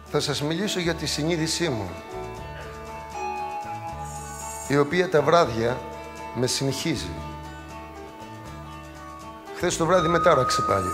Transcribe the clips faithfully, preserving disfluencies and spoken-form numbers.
Θα σας μιλήσω για τη συνείδησή μου, η οποία τα βράδια με συνεχίζει. Χθες το βράδυ με τάραξε πάλι.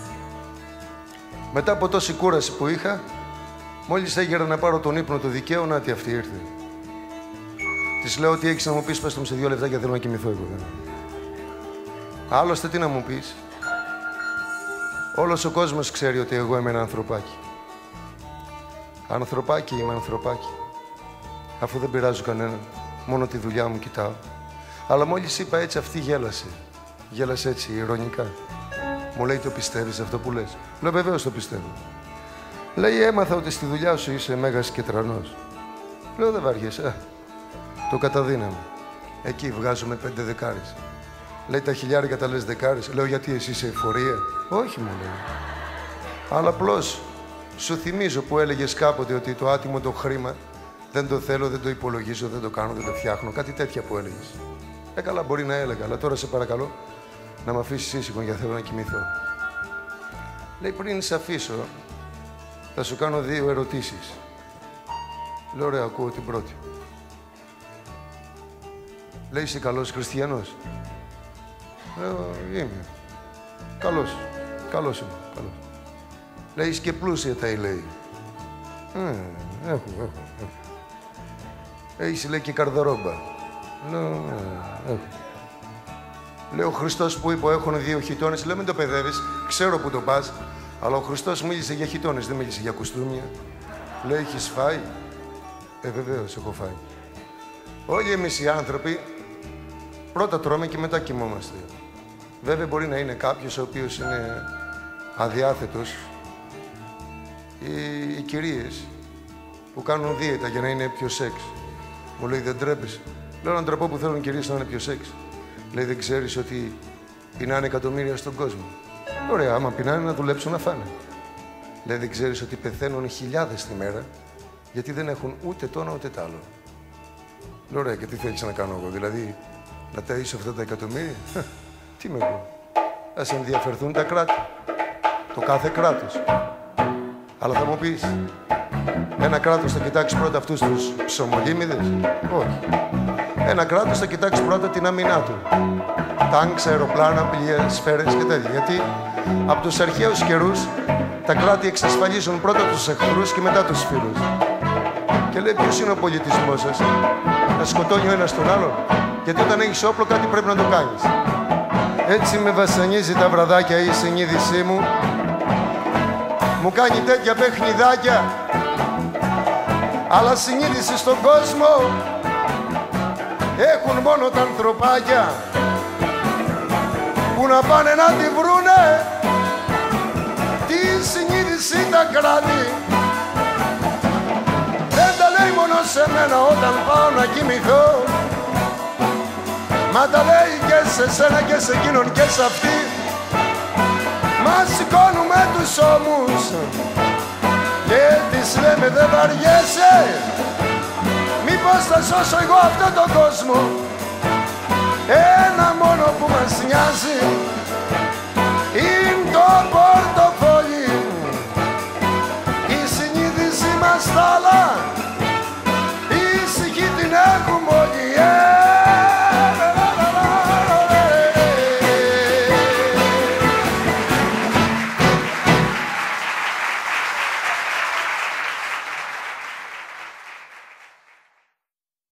Μετά από τόση κούραση που είχα, μόλις έγερα να πάρω τον ύπνο του δικαίου, να τι αυτή ήρθε. Της λέω ότι έχεις να μου πεις, πες το μου σε δύο λεπτά και θέλω να κοιμηθώ εγώ. Άλλωστε τι να μου πεις. Όλος ο κόσμος ξέρει ότι εγώ είμαι ένα ανθρωπάκι. Ανθρωπάκι είμαι, ανθρωπάκι. Αφού δεν πειράζω κανέναν, μόνο τη δουλειά μου κοιτάω. Αλλά μόλις είπα έτσι, αυτή γέλασε. Γέλασε έτσι, ειρωνικά. Μου λέει, το πιστεύεις αυτό που λες? Λέω, βεβαίως το πιστεύω. Λέει, έμαθα ότι στη δουλειά σου είσαι μέγας και τρανός. Λέω, δεν βαριέσαι. Το καταδύναμε. Εκεί βγάζουμε πέντε δεκάρες. Λέει, τα χιλιάρικα τα λες δεκάρες. Λέω, γιατί εσύ είσαι εφορία? Όχι, μου λέει. Αλλά απλώς σου θυμίζω που έλεγες κάποτε ότι το άτιμο το χρήμα δεν το θέλω, δεν το υπολογίζω, δεν το κάνω, δεν το φτιάχνω. Κάτι τέτοια που έλεγες. Ε, καλά, μπορεί να έλεγα, αλλά τώρα σε παρακαλώ να με αφήσεις ήσυχο, γιατί θέλω να κοιμηθώ. Λέει, πριν σε αφήσω, θα σου κάνω δύο ερωτήσεις. Λέω, ωραία, ακούω την πρώτη. Λέει, είσαι καλός χριστιανός? Λέω, είμαι. Καλός. Καλός είμαι. Καλός. Λέει, είσαι και πλούσια τα λέει. Ε, έχω, έχω, έχω. Έχεις, λέει, και καρδαρόμπα. Λέω, ε, έχω. Λέω, ο Χριστός που είπε, έχουν δύο χιτώνες. Λέω, μην το παιδεύεις, ξέρω που το πας. Αλλά ο Χριστός μίλησε για χιτώνες, δεν μίλησε για κουστούμια. Λέω, έχεις φάει? Ε, βεβαίως, έχω φάει. Όλοι εμείς οι άνθρωποι πρώτα τρώμε και μετά κοιμόμαστε. Βέβαια, μπορεί να είναι κάποιος ο οποίος είναι αδιάθετος. Οι, οι κυρίες που κάνουν δίαιτα για να είναι πιο σεξ. Μου λέει, δεν τρέπεσαι? Λέω, έναν τρόπο που θέλουν οι κυρίες να είναι πιο σεξ. Λέει, δεν ξέρεις ότι πεινάνε εκατομμύρια στον κόσμο? Ωραία, άμα πεινάνε να δουλέψουν να φάνε. Λέει, δεν ξέρεις ότι πεθαίνουν χιλιάδες τη μέρα γιατί δεν έχουν ούτε το ένα ούτε το άλλο? Λέω, ωραία, και τι θέλεις να κάνω εγώ? Δηλαδή, να ταΐσω αυτά τα εκατομμύρια? Τι είμαι εγώ? Ας ενδιαφερθούν τα κράτη. Το κάθε κράτος. Αλλά θα μου πεις, ένα κράτος θα κοιτάξει πρώτα αυτούς τους ψωμολίμιδες? Όχι. Ένα κράτος θα κοιτάξει πρώτα την άμυνά του. Τάγκς, αεροπλάνα, πλοία, σφαίρες και τέτοια. Γιατί από τους αρχαίους καιρούς τα κράτη εξασφαλίζουν πρώτα τους εχθρούς και μετά τους φίλους. Και λέει, ποιος είναι ο πολιτισμός σας? Να σκοτώνει ο ένας τον άλλον? Γιατί όταν έχεις όπλο κάτι πρέπει να το κάνεις. Έτσι με βασανίζει τα βραδάκια η συνείδησή μου. Μου κάνει τέτοια παιχνιδάκια. Αλλά συνείδηση στον κόσμο έχουν μόνο τα ανθρωπάκια που να πάνε να τη βρούνε τη συνείδηση τα κράτη. Δεν τα λέει μόνο σε μένα όταν πάω να κοιμηθώ, μα τα λέει και σε σένα και σε εκείνον και σε αυτή. Μας σηκώνουμε τους ώμους και τις λέμε, δεν βαριέσαι? Μήπως θα σώσω εγώ αυτόν τον κόσμο? Ένα μόνο που μας νοιάζει είναι το πόρτο